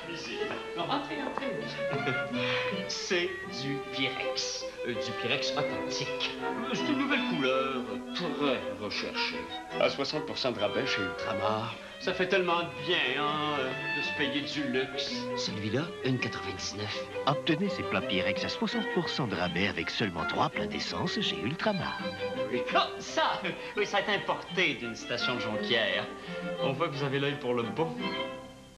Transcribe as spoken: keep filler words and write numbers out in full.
cuisine. Non, entrez, entrez. C'est du Pyrex. Euh, du Pyrex authentique. Euh, C'est une nouvelle couleur, très recherchée. À soixante pour cent de rabais chez Ultramar. Ça fait tellement de bien, hein, euh, de se payer du luxe. Celui-là, un virgule quatre-vingt-dix-neuf. Obtenez ces plats Pyrex à soixante pour cent de rabais avec seulement trois pleins d'essence chez Ultramar. Oui. Ah, ça, oui, ça a été importé d'une station de Jonquière. On voit que vous avez l'œil pour le beau.